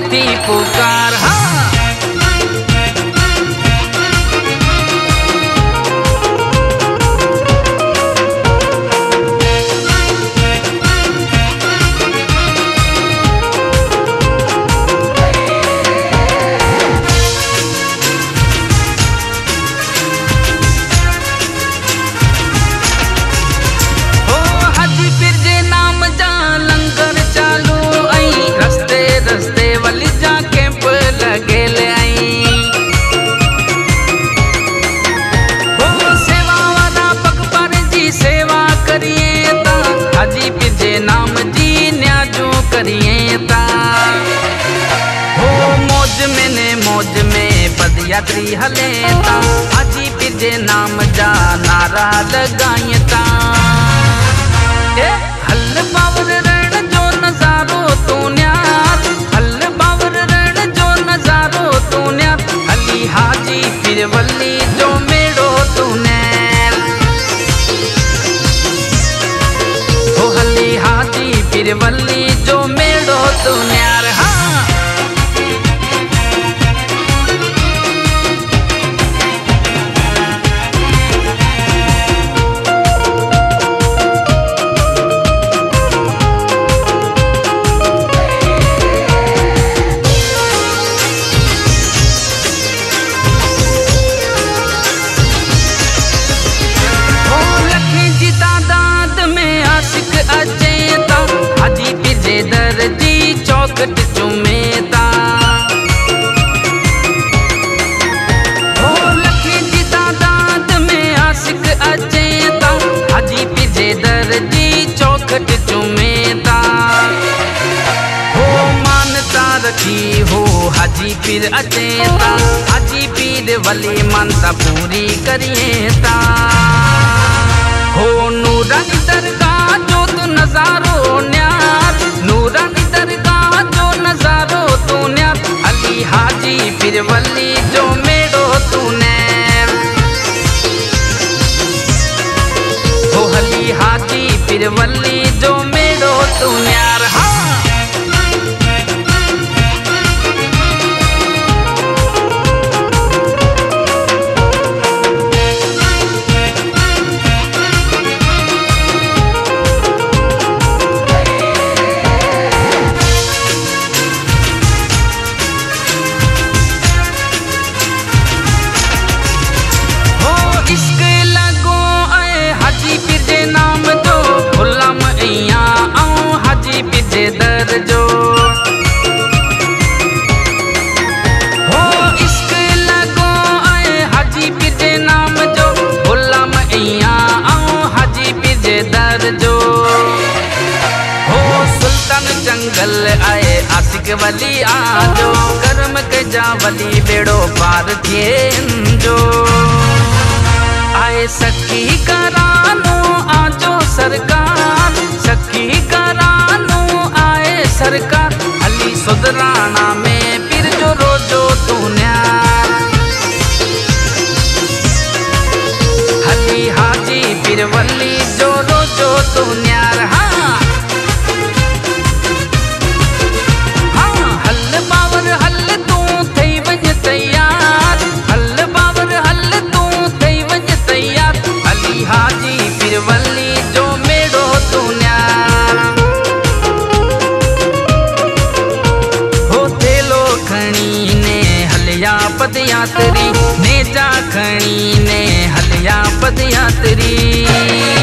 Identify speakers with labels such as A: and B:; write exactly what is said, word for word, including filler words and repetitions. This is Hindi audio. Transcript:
A: थी पुकार। हाँ यात्री हलेता हाजी पीर जे नाम जा नारा लगायता। ए हल बावर रण जो नजारो तू न्यार, हल बावर रण जो नजारो तू न्यार, हली हाजी पीर वली जो मेड़ो तू नैर। हो हली हाजी पीर वली जो मेड़ो तू न्यार। हाँ चौकट चुमेता हो लखी जी तादाद में आशिक अचेता, हाजी पीर जे दर्जी चौकट चुमेता। हो मानता रखी हो हाजी पीर अचेता, हाजी पीर वली मानता पूरी करिएता। हो नूरानी दरगाह जो तू नजारो न्यार, नूरानी दरगाह जो नजारो तू न्यार, अली हाजी पीर वली जो मेड़ो तू नैर। हो अली हाजी पीर वली जो मेड़ो तू न्यार। हाँ दर्जो हो इश्क लगो आए हाजी पीर जे नाम जो, भुला मैया आऊं हाजी पीर जे दर्जो। हो सुल्तान जंगल आए आशिक वली आजो, कर्म कजा वली बेड़ो पार थिए जो। आए सखी करानो आजो सरकार, सखी करानो सरकार, अली सुधराना में पीर जो रोजो तू न्यार। अली हाजी पीर वली जो रोजो तू न्यार। हाँ हाँ हल बावर हल तू थई वञ तैयार, हल बावर हल तू थई वञ तैयार, अली हाजी पीर वली जो मेड़ो तू न्यार। पदयात्री ने जा खणी ने हलिया पदयात्री।